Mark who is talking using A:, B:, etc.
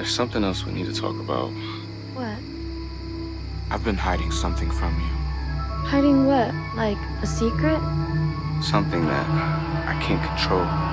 A: There's something else we need to talk about.
B: What?
A: I've been hiding something from you.
B: Hiding what? Like a secret?
A: Something that I can't control.